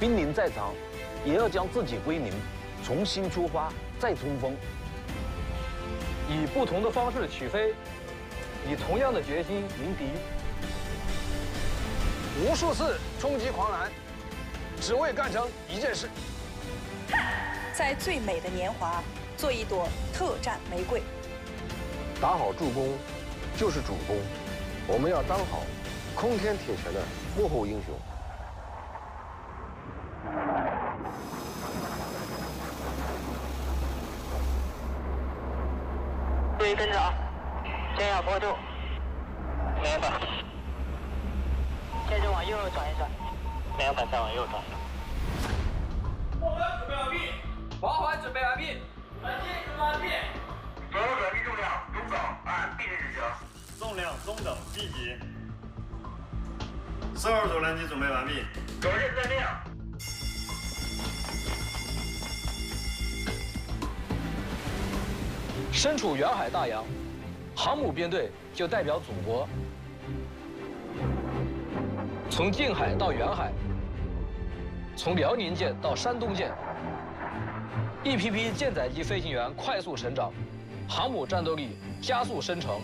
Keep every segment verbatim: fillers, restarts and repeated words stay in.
濒临在场，也要将自己归零，重新出发，再冲锋。 以不同的方式起飞，以同样的决心迎敌。 无数次冲击狂澜，只为干成一件事。 在最美的年华，做一朵特战玫瑰。 打好助攻，就是主攻。我们要当好空天铁拳的幕后英雄。 注意跟着啊，先要坡度，两百，接着往右转一转，两百再往右转。 后环准备完毕，滑环准备完毕，转机准备完毕。 所有转机重量中等，按 B 级执行。 重量中等 B 级。四号左轮机准备完毕。 左阵暂定。 身处远海大洋，航母编队就代表祖国。从近海到远海，从辽宁舰到山东舰，一批批舰载机飞行员快速成长，航母战斗力加速生成。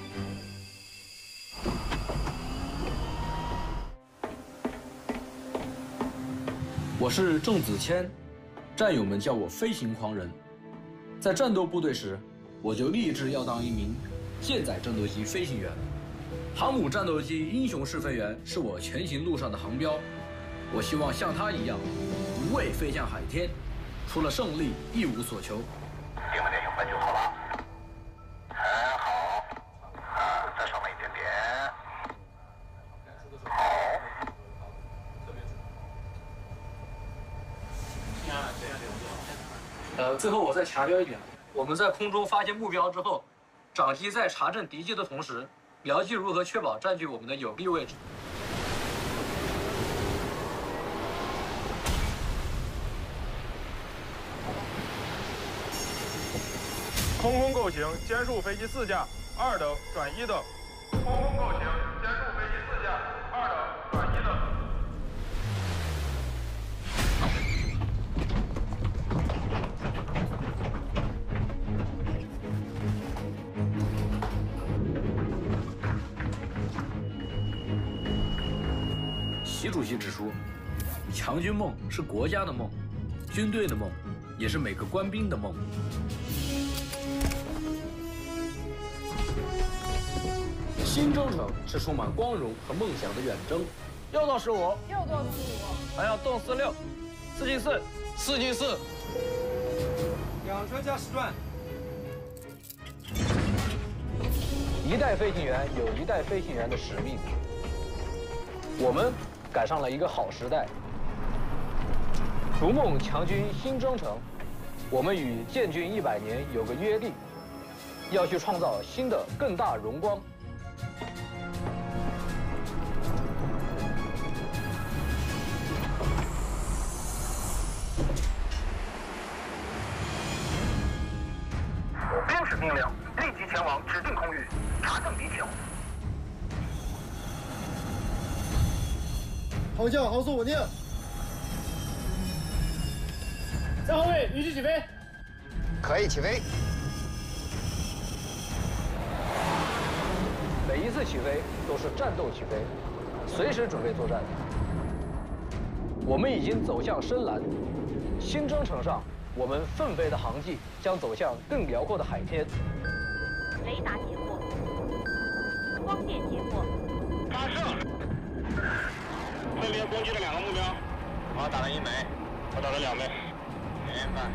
我是郑子谦，战友们叫我飞行狂人。在战斗部队时，我就立志要当一名舰载战斗机飞行员。航母战斗机英雄试飞员是我前行路上的航标。我希望像他一样，无畏飞向海天，除了胜利一无所求。 定位点用分就好了。很好，啊，再上来一点点。好。 呃，最后我再强调一点，我们在空中发现目标之后，长机在查证敌机的同时，僚机如何确保占据我们的有利位置。 空空构型，歼数飞机四架，二等转一等。空空构型，歼数飞机四架，二等转一等。 习主席指出，强军梦是国家的梦，军队的梦，也是每个官兵的梦。新征程是充满光荣和梦想的远征。 右舵十五， 右舵四五， 还要动四六，四进四， 四进四， 两车加十转。 一代飞行员有一代飞行员的使命，我们赶上了一个好时代。逐梦强军新征程，我们与建军一百年有个约定，要去创造新的更大荣光。 编指命令，立即前往指定空域查证敌情。 航向航速稳定。 三号位预计起飞。 可以起飞。 每一次起飞都是战斗起飞，随时准备作战。我们已经走向深蓝，新征程上，我们奋飞的航迹将走向更辽阔的海天。 雷达截获，光电截获， 发射。分别攻击了两个目标，我打了一枚，我打了两枚。明白。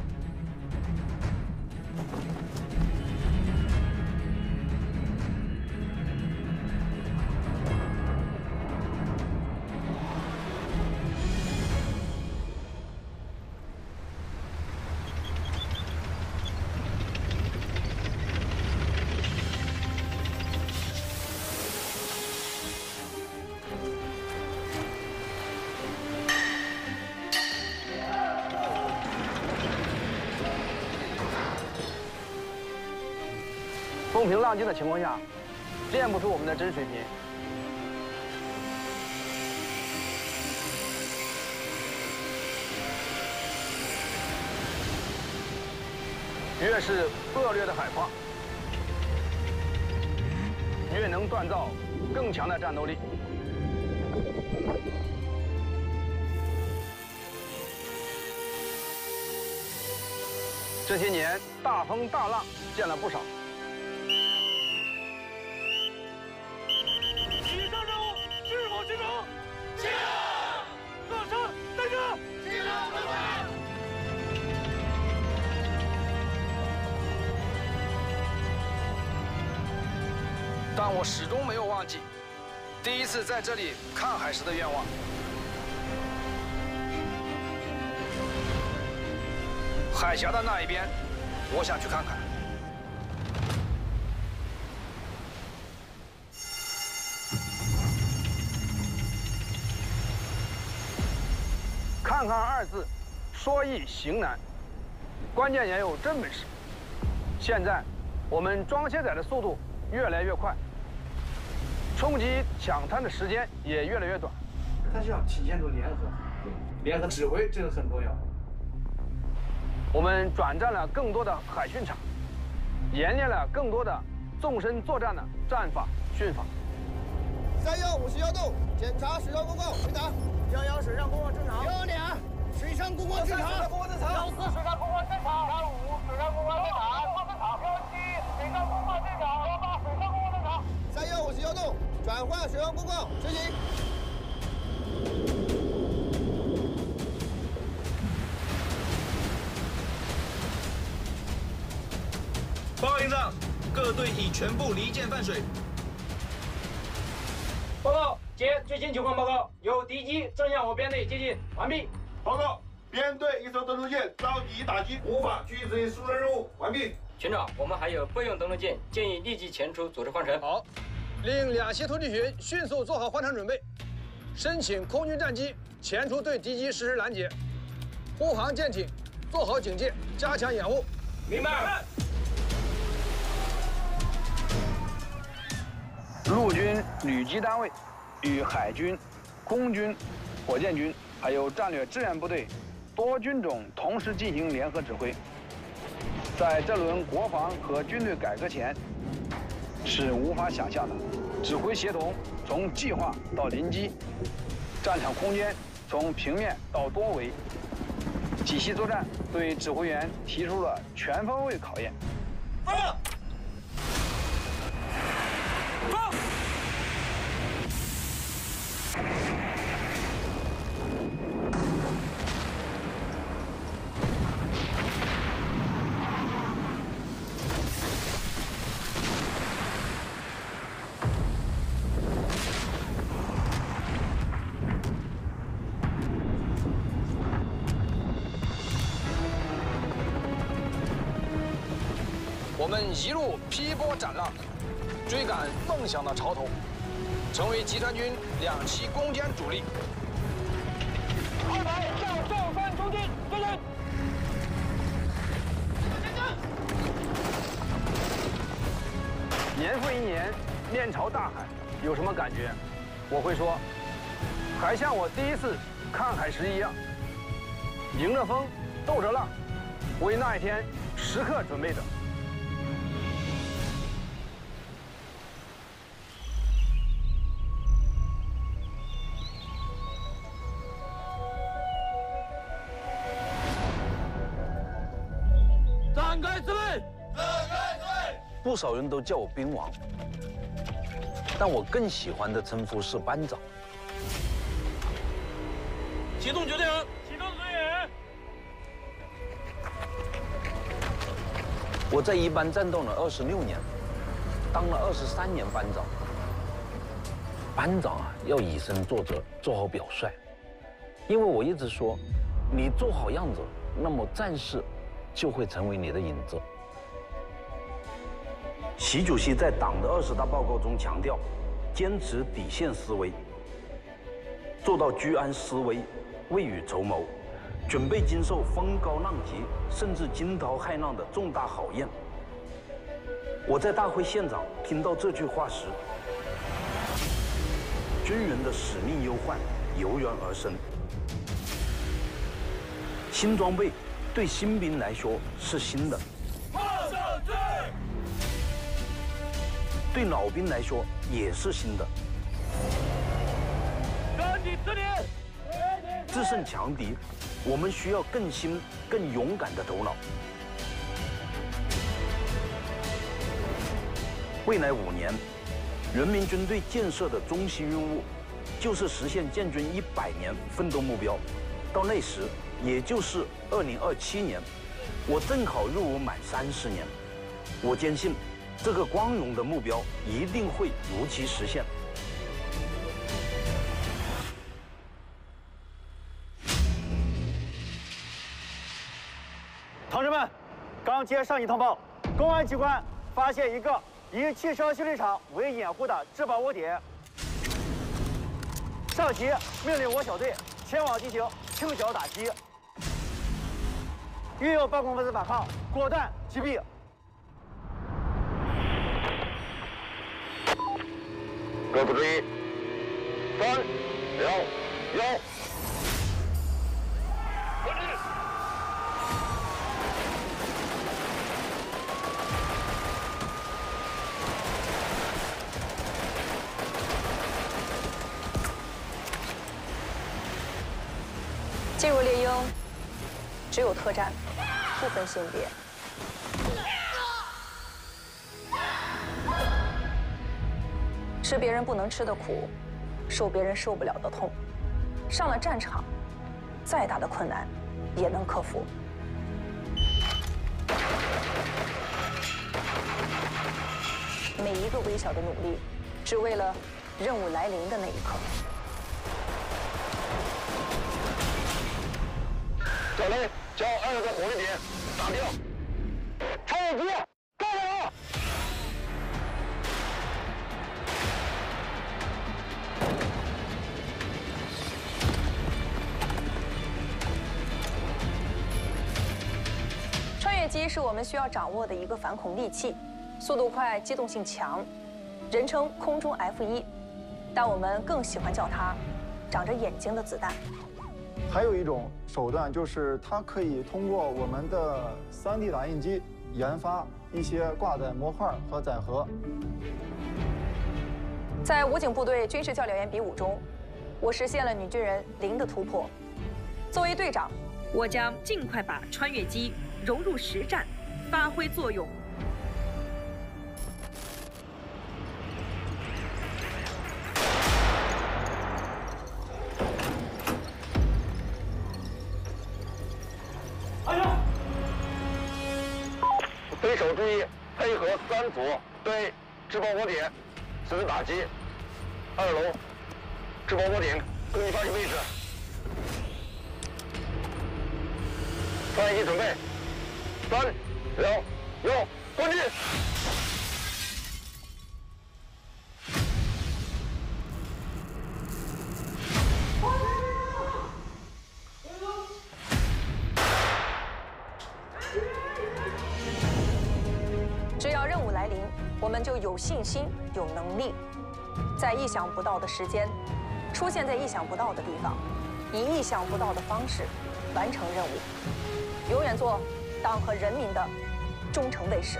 风平浪静的情况下，练不出我们的真水平。 越是恶劣的海况，越能锻造更强的战斗力。这些年，大风大浪见了不少。 以上任务是否完成？是。各车待车。机长准备。 但我始终没有忘记第一次在这里看海时的愿望。海峡的那一边，我想去看看。看看二字，说易行难，关键也有真本事。现在，我们装卸载的速度越来越快，冲击抢滩的时间也越来越短。 它需要体现出联合，联合指挥，这个很重要。 我们转战了更多的海训场，演练了更多的纵深作战的战法训法。 三幺五十幺度，检查水上公共回答。幺幺水上公共正常。幺两水上公共正常。 幺四水上公共正常。幺五水上公共正常。幺七水上公共正常。幺八水上公共正常。 三幺五十幺度，转换水上公共执行。 报告营长，各队已全部离舰泛水。 报告，接最新情况报告，有敌机正向我编队接近，完毕。 报告，编队一艘登陆舰遭敌打击，无法继续执行疏散任务，完毕。 群长，我们还有备用登陆舰，建议立即前出组织换乘。 好，令两栖突击群迅速做好换乘准备，申请空军战机前出对敌机实施拦截，护航舰艇做好警戒，加强掩护。 明白。 陆军旅机单位与海军、空军、火箭军还有战略支援部队多军种同时进行联合指挥，在这轮国防和军队改革前是无法想象的。指挥协同从计划到临机，战场空间从平面到多维，体系作战对指挥员提出了全方位考验。 放！放！ 我们一路劈波斩浪，追赶梦想的潮头，成为集团军两栖攻坚主力。 二排向上方冲击，对阵。 年复一年，面朝大海，有什么感觉？我会说，还像我第一次看海时一样，迎着风，斗着浪，为那一天时刻准备着。 展开司令！ 展开司令！不少人都叫我兵王，但我更喜欢的称呼是班长。 启动决定，启动指引。 我在一班战斗了二十六年，当了二十三年班长。班长啊，要以身作则，做好表率。因为我一直说，你做好样子，那么战士就会成为你的影子。习主席在党的二十大报告中强调，坚持底线思维，做到居安思危、未雨绸缪，准备经受风高浪急甚至惊涛骇浪的重大考验。我在大会现场听到这句话时，军人的使命忧患油然而生。新装备对新兵来说是新的， 对老兵来说也是新的。 跟你指令， 制胜强敌，我们需要更新、更勇敢的头脑。未来五年，人民军队建设的中期任务，就是实现建军一百年奋斗目标。到那时，也就是二零二七年，我正好入伍满三十年。我坚信，这个光荣的目标一定会如期实现。 同志们，刚接上级通报，公安机关发现一个以汽车修理厂为掩护的制爆窝点。上级命令我小队前往进行清剿打击，运用办公分子反抗，果断击毙。 各部注意，三、两、幺。 进入猎鹰，只有特战，不分性别。吃别人不能吃的苦，受别人受不了的痛。上了战场，再大的困难也能克服。每一个微小的努力，只为了任务来临的那一刻。 小雷，将二个火力点打掉。超越机，干了！ 穿越机是我们需要掌握的一个反恐利器，速度快，机动性强，人称空中 F 一，但我们更喜欢叫它长着眼睛的子弹。 还有一种手段就是它可以通过我们的 三 D 打印机研发一些挂载模块和载荷。 在武警部队军事教练员比武中，我实现了女军人零的突破。作为队长， 我将尽快把穿越机融入实战，发挥作用。 对手注意，配合三组对制爆窝点实施打击。二楼制爆窝点根据发现位置。翻译准备，三、两、幺，关机。 只要任务来临，我们就有信心、有能力，在意想不到的时间，出现在意想不到的地方，以意想不到的方式完成任务，永远做党和人民的忠诚卫士。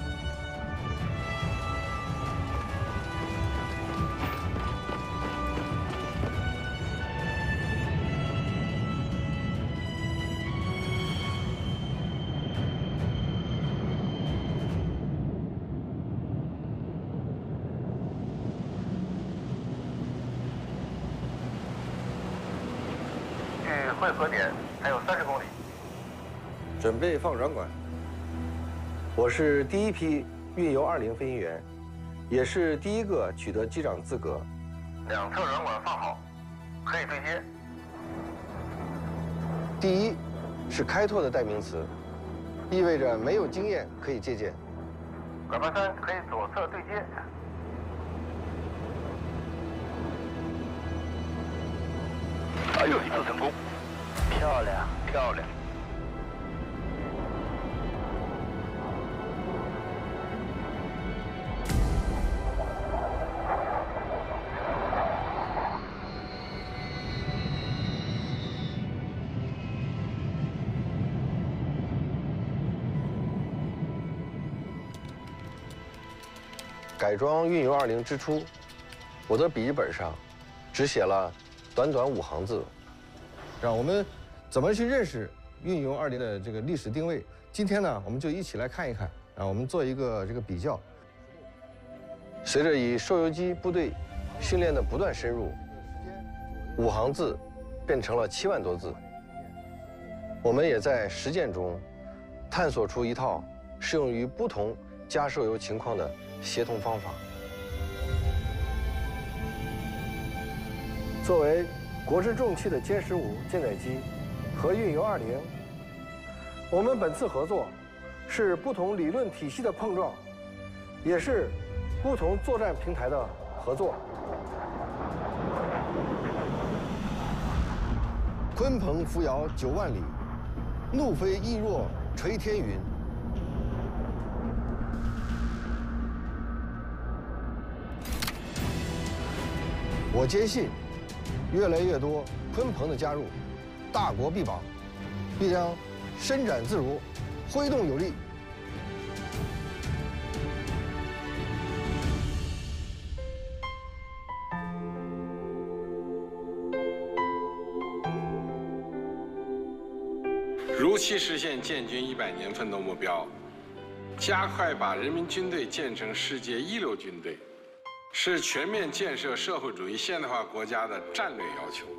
汇合点还有三十公里， 准备放软管。我是第一批运油二零飞行员，也是第一个取得机长资格。 两侧软管放好，可以对接。 第一是开拓的代名词，意味着没有经验可以借鉴。 拐八三可以左侧对接。还有一次成功。漂亮，漂亮。 改装运油二零之初，我的笔记本上只写了短短五行字。让我们怎么去认识运油二零的这个历史定位？今天呢，我们就一起来看一看，啊，我们做一个这个比较。随着以受油机部队训练的不断深入，五行字变成了七万多字。我们也在实践中探索出一套适用于不同加受油情况的协同方法。作为国之重器的歼十五舰载机和运油二零，我们本次合作是不同理论体系的碰撞，也是不同作战平台的合作。鲲鹏扶摇九万里，怒飞翼若垂天云。我坚信，越来越多鲲鹏的加入，大国必保，必将伸展自如，挥动有力。 如期实现建军一百年奋斗目标，加快把人民军队建成世界一流军队，是全面建设社会主义现代化国家的战略要求。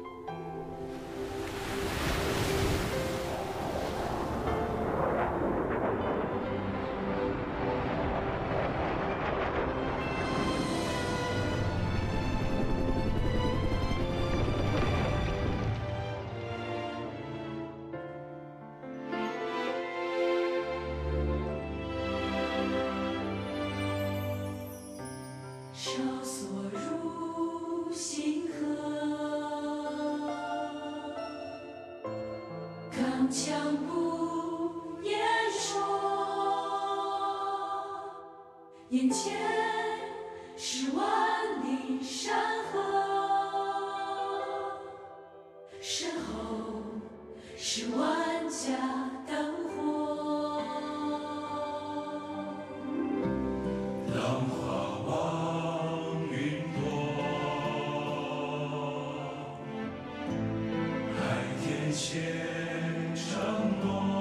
烧锁入心河，刚强不言说，眼前是万里山河，身后是万家灯火。浪花望云朵，海天牵承诺。